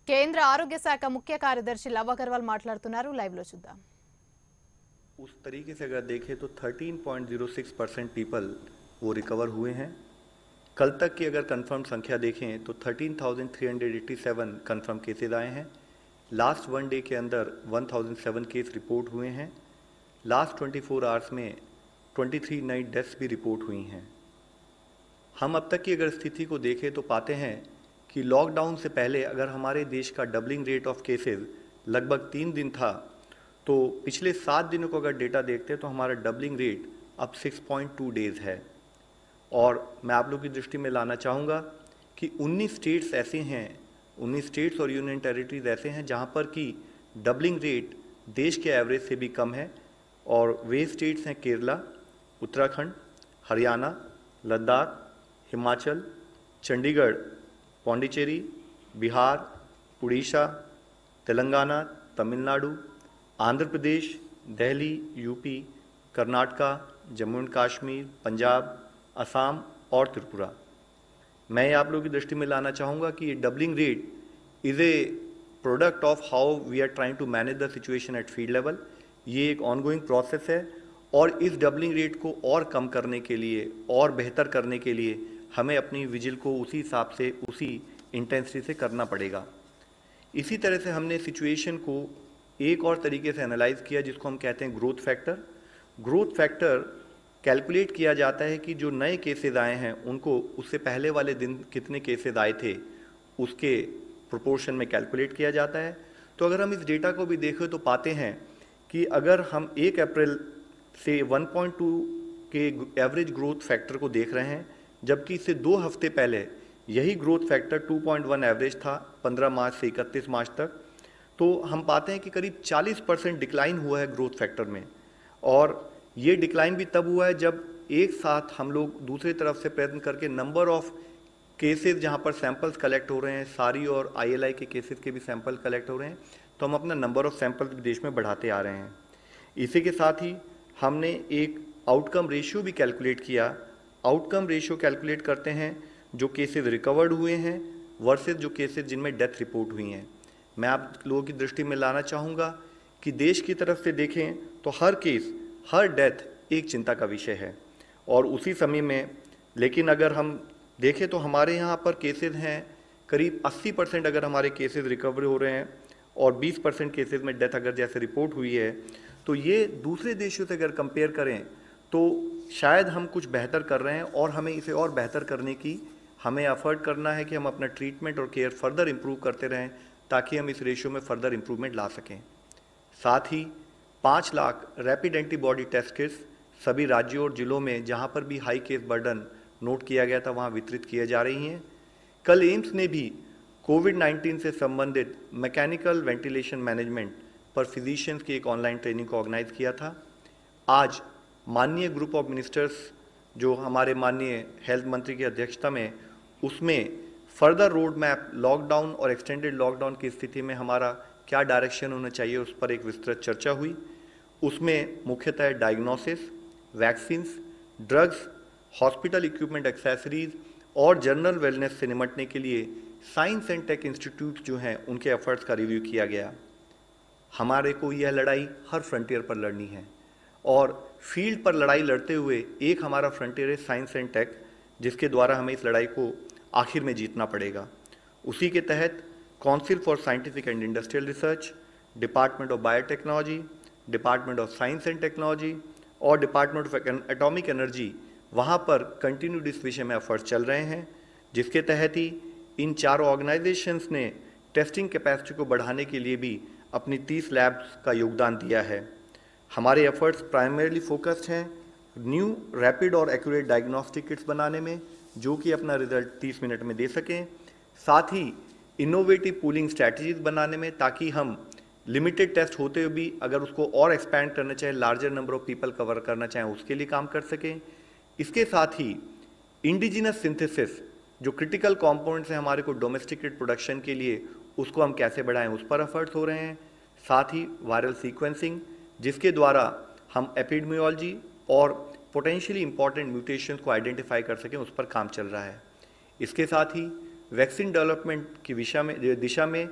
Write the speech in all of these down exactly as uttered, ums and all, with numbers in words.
కేంద్ర ఆరోగ్య శాఖ ముఖ్య కార్యదర్శి లవ్ అగర్వాల్ మాట్లాడుతున్నారు. లైవ్ లో చూద్దాం. उस तरीके से अगर देखें तो thirteen point zero six percent people वो रिकवर हुए हैं। कल तक की अगर कंफर्म संख्या देखें तो thirteen thousand three hundred eighty seven confirm cases आए हैं। लास्ट वन डे के अंदर one thousand seven case report हुए हैं। लास्ट ट्वेंटी फोर आवर्स में ट्वेंटी थ्री नई डेथ्स भी रिपोर्ट हुई हैं। हम अब तक की अगर स्थिति को देखें तो पाते हैं कि लॉकडाउन से पहले अगर हमारे देश का डबलिंग रेट ऑफ केसेज लगभग तीन दिन था, तो पिछले सात दिनों को अगर डेटा देखते हैं तो हमारा डबलिंग रेट अब सिक्स पॉइंट टू डेज है। और मैं आप लोगों की दृष्टि में लाना चाहूँगा कि उन्नीस स्टेट्स ऐसे हैं, उन्नीस स्टेट्स और यूनियन टेरिटरीज ऐसे हैं जहाँ पर कि डबलिंग रेट देश के एवरेज से भी कम है। और वे स्टेट्स हैं केरला, उत्तराखंड, हरियाणा, लद्दाख, हिमाचल, चंडीगढ़, पौंडीचेरी, बिहार, उड़ीसा, तेलंगाना, तमिलनाडु, आंध्र प्रदेश, दिल्ली, यूपी, कर्नाटका, जम्मू एंड कश्मीर, पंजाब, असम और त्रिपुरा। मैं आप लोगों की दृष्टि में लाना चाहूँगा कि ये doubling rate is a product of how we are trying to manage the situation at field level. ये एक ऑनगोइंग प्रोसेस है और इस डबलिंग रेट को और कम करने के लिए और बेहतर करने के लिए हमें अपनी विजिल को उसी हिसाब से उसी इंटेंसिटी से करना पड़ेगा। इसी तरह से हमने सिचुएशन को एक और तरीके से एनालाइज किया जिसको हम कहते हैं growth factor. Growth factor calculate किया जाता है कि जो नए केसेस आए हैं उनको उससे पहले वाले दिन कितने केसेस आए थे उसके प्रोपोर्शन में कैलकुलेट किया जाता है। तो अगर हम इस डेटा को भी देखें तो पाते हैं कि अगर हम एक अप्रैल से वन पॉइंट टू के एवरेज ग्रोथ फैक्टर को देख रहे हैं, जबकि इससे दो हफ्ते पहले यही growth factor two point one average था पंद्रह मार्च से इकतीस मार्च तक, तो हम पाते हैं कि करीब चालीस परसेंट डिक्लाइन हुआ है ग्रोथ फैक्टर में। और ये डिक्लाइन भी तब हुआ है जब एक साथ हम लोग दूसरी तरफ से प्रयत्न करके नंबर ऑफ केसेस जहाँ पर सैंपल्स कलेक्ट हो रहे हैं, सारी और आईएलआई के केसेस के भी सैंपल कलेक्ट हो रहे हैं, तो हम अपना नंबर ऑफ सैंपल्स देश में बढ़ाते आ रहे हैं। इसी के साथ ही हमने एक आउटकम रेशियो भी कैलकुलेट किया। आउटकम रेशियो कैलकुलेट करते हैं जो केसेस रिकवर्ड हुए हैं वर्सेस जो केसेस जिनमें डेथ रिपोर्ट हुई हैं। मैं आप लोगों की दृष्टि में लाना चाहूँगा कि देश की तरफ से देखें तो हर केस, हर डेथ एक चिंता का विषय है। और उसी समय में लेकिन अगर हम देखें तो हमारे यहाँ पर केसेस हैं करीब अस्सी परसेंट अगर हमारे केसेस रिकवर हो रहे हैं और बीस परसेंट केसेस में डेथ अगर जैसे रिपोर्ट हुई है, तो ये दूसरे देशों से अगर कंपेयर करें तो शायद हम कुछ बेहतर कर रहे हैं और हमें इसे और बेहतर करने की हमें एफर्ट करना है कि हम अपना ट्रीटमेंट और केयर फर्दर इम्प्रूव करते रहें ताकि हम इस रेशियो में फर्दर इम्प्रूवमेंट ला सकें। साथ ही पाँच lakh rapid antibody test kits सभी राज्यों और जिलों में जहां पर भी हाई केस बर्डन नोट किया गया था वहां वितरित किए जा रही हैं। कल एम्स ने भी कोविड नाइन्टीन से संबंधित मैकेनिकल वेंटिलेशन मैनेजमेंट पर फिजिशियंस की एक ऑनलाइन ट्रेनिंग को ऑर्गेनाइज किया था। आज माननीय ग्रुप ऑफ मिनिस्टर्स जो हमारे माननीय हेल्थ मंत्री की अध्यक्षता में, उसमें फर्दर रोड मैप लॉकडाउन और एक्सटेंडेड लॉकडाउन की स्थिति में हमारा क्या डायरेक्शन होना चाहिए उस पर एक विस्तृत चर्चा हुई। उसमें मुख्यतः diagnosis, vaccines, drugs, hospital equipment, accessories और जनरल वेलनेस से निपटने के लिए साइंस एंड टेक इंस्टीट्यूट जो हैं उनके एफर्ट्स का रिव्यू किया गया। हमारे को यह लड़ाई हर फ्रंटियर पर लड़नी है और फील्ड पर लड़ाई लड़ते हुए एक हमारा फ्रंटियर है साइंस एंड टेक, जिसके द्वारा हमें इस लड़ाई को आखिर में जीतना पड़ेगा। उसी के तहत council for scientific and industrial research, department of biotechnology, department of science and technology और डिपार्टमेंट ऑफ एटॉमिक एनर्जी, वहाँ पर कंटिन्यूड इस विषय में एफर्ट्स चल रहे हैं, जिसके तहत ही इन चारों ऑर्गेनाइजेशंस ने टेस्टिंग कैपेसिटी को बढ़ाने के लिए भी अपनी तीस लैब्स का योगदान दिया है। हमारे एफर्ट्स प्राइमरीली फोकस्ड हैं न्यू रैपिड और एक्यूरेट डायग्नोस्टिक किट्स बनाने में, जो कि अपना रिजल्ट तीस मिनट में दे सकें। साथ ही इनोवेटिव पूलिंग स्ट्रैटेजीज बनाने में, ताकि हम लिमिटेड टेस्ट होते हुए भी अगर उसको और एक्सपैंड करना चाहें, larger number of people cover करना चाहें, उसके लिए काम कर सकें। इसके साथ ही इंडिजिनस सिंथेसिस जो क्रिटिकल कंपोनेंट्स हैं हमारे को डोमेस्टिकेट प्रोडक्शन के लिए, उसको हम कैसे बढ़ाएं, उस पर एफर्ट्स हो रहे हैं। साथ ही वायरल सीक्वेंसिंग, जिसके द्वारा हम एपिडेमियोलॉजी और पोटेंशियली इंपॉर्टेंट म्यूटेशंस को आइडेंटिफाई कर सकें, उस पर काम चल रहा है। इसके साथ ही वैक्सीन डेवलपमेंट की विषय में दिशा में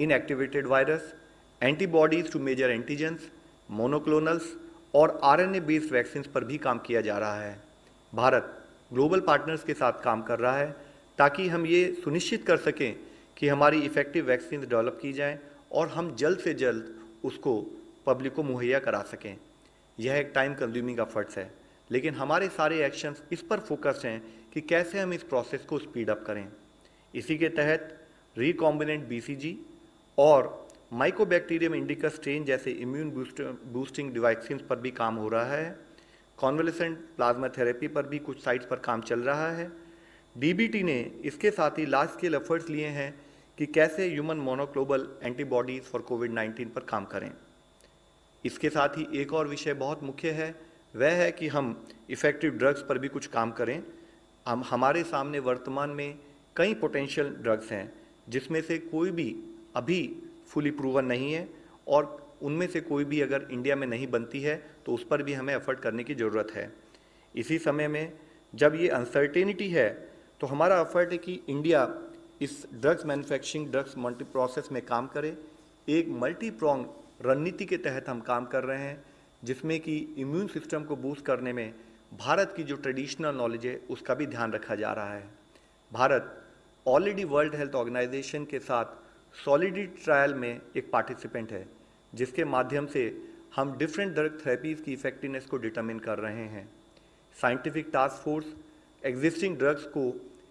inactivated virus, antibodies to major antigens, monoclonals और आरएनए बेस्ड वैक्सीन पर भी काम किया जा रहा है। भारत ग्लोबल पार्टनर्स के साथ काम कर रहा है ताकि हम ये सुनिश्चित कर सकें कि हमारी इफेक्टिव वैक्सीन डेवलप की जाएं और हम जल्द से जल्द उसको पब्लिक को मुहैया करा सकें। यह एक टाइम कंज्यूमिंग एफर्ट्स है, लेकिन हमारे सारे एक्शंस इस पर फोकस्ड हैं कि कैसे हम इस प्रोसेस को स्पीड अप करें। इसी के तहत रिकॉम्बिनेंट बीसीजी और माइकोबैक्टीरियम इंडिका स्ट्रेन जैसे इम्यून बूस्टिंग वैक्सीन पर भी काम हो रहा है। कॉन्वलेसेंट प्लाज्मा थेरेपी पर भी कुछ साइट्स पर काम चल रहा है। डीबीटी ने इसके साथ ही लार्ज स्केल एफर्ट्स लिए हैं कि कैसे human monoclonal antibodies for covid nineteen पर काम करें। इसके साथ ही एक और विषय बहुत मुख्य है, वह है कि हम इफ़ेक्टिव ड्रग्स पर भी कुछ काम करें। हम हमारे सामने वर्तमान में कई पोटेंशियल ड्रग्स हैं जिसमें से कोई भी अभी फुली प्रूवन नहीं है और उनमें से कोई भी अगर इंडिया में नहीं बनती है तो उस पर भी हमें एफर्ट करने की ज़रूरत है। इसी समय में जब ये अनसर्टेनिटी है तो हमारा एफर्ट है कि इंडिया इस drugs manufacturing drugs multi process में काम करे। एक मल्टी प्रोंग रणनीति के तहत हम काम कर रहे हैं जिसमें कि इम्यून सिस्टम को बूस्ट करने में भारत की जो ट्रेडिशनल नॉलेज है उसका भी ध्यान रखा जा रहा है। Bharat already world health organization के साथ सॉलिडिटी ट्रायल में एक पार्टिसिपेंट है जिसके माध्यम से हम डिफरेंट ड्रग थेरेपीज़ की इफेक्टिवनेस को डिटरमिन कर रहे हैं। Scientific task force existing drugs को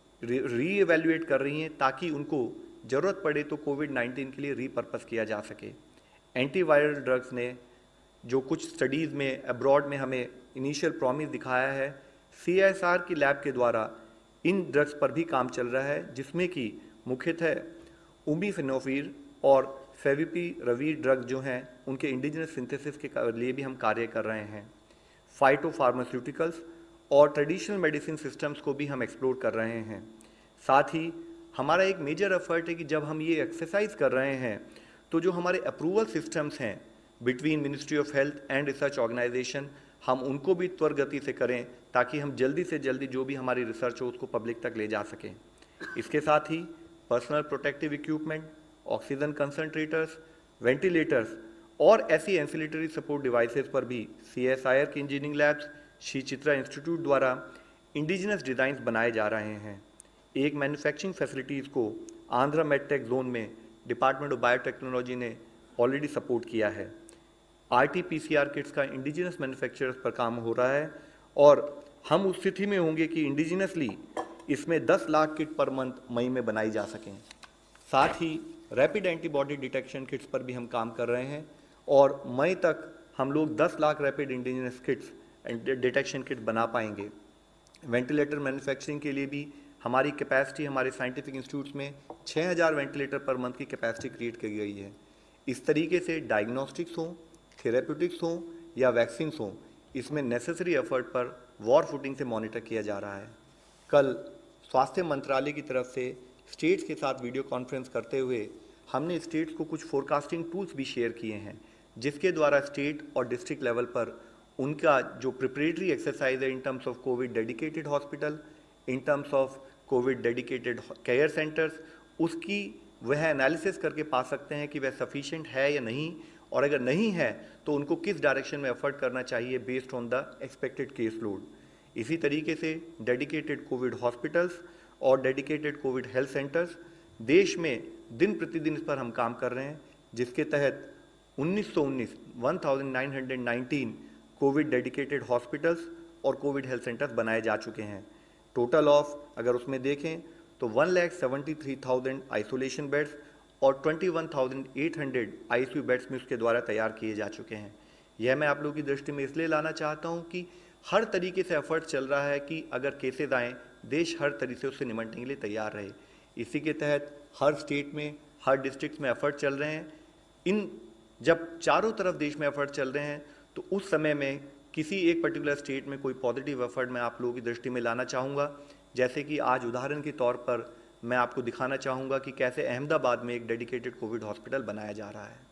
री एवेल्युएट कर रही हैं ताकि उनको ज़रूरत पड़े तो कोविड नाइन्टीन के लिए रीपर्पस किया जा सके। एंटीवायरल ड्रग्स ने जो कुछ स्टडीज़ में अब्रॉड में हमें इनिशियल प्रॉमिस दिखाया है, सीएसआर की लैब के द्वारा इन ड्रग्स पर भी काम चल रहा है जिसमें कि मुख्यतः उमीफेनोफिर और फेविपी रवीर ड्रग जो हैं उनके इंडिजिनस सिंथेसिस के लिए भी हम कार्य कर रहे हैं। फाइटो फार्मास्यूटिकल्स और ट्रेडिशनल मेडिसिन सिस्टम्स को भी हम एक्सप्लोर कर रहे हैं। साथ ही हमारा एक मेजर एफर्ट है कि जब हम ये एक्सरसाइज कर रहे हैं तो जो हमारे अप्रूवल सिस्टम्स हैं between ministry of health and research organization, हम उनको भी त्वरित गति से करें ताकि हम जल्दी से जल्दी जो भी हमारी रिसर्च हो उसको पब्लिक तक ले जा सकें। इसके साथ ही personal protective equipment, oxygen concentrators, ventilators और ऐसी एंसिलेटरी सपोर्ट डिवाइसेस पर भी सीएसआईआर की engineering labs, Shri Chitra institute द्वारा इंडिजिनस डिज़ाइंस बनाए जा रहे हैं। एक मैन्युफैक्चरिंग फैसिलिटीज़ को आंध्रा मेडटेक जोन में डिपार्टमेंट ऑफ बायोटेक्नोलॉजी ने ऑलरेडी सपोर्ट किया है। आरटी-पीसीआर किट्स का इंडिजिनस मैन्युफैक्चरर्स पर काम हो रहा है और हम उस स्थिति में होंगे कि इंडिजिनसली इसमें दस लाख किट पर मंथ मई में बनाई जा सकें। साथ ही रैपिड एंटीबॉडी डिटेक्शन किट्स पर भी हम काम कर रहे हैं और मई तक हम लोग दस lakh rapid indigenous kits detection kit बना पाएंगे। वेंटिलेटर मैन्युफैक्चरिंग के लिए भी हमारी कैपेसिटी हमारे साइंटिफिक इंस्टीट्यूट्स में छः हज़ार वेंटिलेटर पर मंथ की कैपेसिटी क्रिएट की गई है। इस तरीके से डायग्नोस्टिक्स हों, थेरेप्यूटिक्स हों या वैक्सीन्स हों, इसमें नेसेसरी एफर्ट पर वॉर फुटिंग से मॉनिटर किया जा रहा है। कल स्वास्थ्य मंत्रालय की तरफ से स्टेट्स के साथ वीडियो कॉन्फ्रेंस करते हुए हमने स्टेट्स को कुछ फोरकास्टिंग टूल्स भी शेयर किए हैं जिसके द्वारा स्टेट और डिस्ट्रिक्ट लेवल पर उनका जो प्रिपरेटरी एक्सरसाइज है in terms of covid dedicated hospital, in terms of covid dedicated care centres, उसकी वह एनालिसिस करके पा सकते हैं कि वह सफिशिएंट है या नहीं, और अगर नहीं है तो उनको किस डायरेक्शन में एफर्ट करना चाहिए based on the expected case load. इसी तरीके से डेडिकेटेड कोविड हॉस्पिटल्स और डेडिकेटेड कोविड हेल्थ सेंटर्स देश में दिन प्रतिदिन इस पर हम काम कर रहे हैं, जिसके तहत उन्नीस सौ उन्नीस उन्नीस सौ उन्नीस कोविड डेडिकेटेड हॉस्पिटल्स और कोविड हेल्थ सेंटर्स बनाए जा चुके हैं। टोटल ऑफ अगर उसमें देखें तो one lakh seventy three thousand isolation beds और twenty one thousand eight hundred ICU beds में उसके द्वारा तैयार किए जा चुके हैं। यह मैं आप लोगों की दृष्टि में इसलिए लाना चाहता हूं कि हर तरीके से एफर्ट चल रहा है कि अगर केसेज आएँ देश हर तरीके से उससे निपटने के लिए तैयार रहे। इसी के तहत हर स्टेट में हर डिस्ट्रिक्ट में एफर्ट चल रहे हैं। इन जब चारों तरफ देश में एफर्ट चल रहे हैं तो उस समय में किसी एक पर्टिकुलर स्टेट में कोई पॉजिटिव एफर्ट मैं आप लोगों की दृष्टि में लाना चाहूँगा। जैसे कि आज उदाहरण के तौर पर मैं आपको दिखाना चाहूँगा कि कैसे अहमदाबाद में एक डेडिकेटेड कोविड हॉस्पिटल बनाया जा रहा है।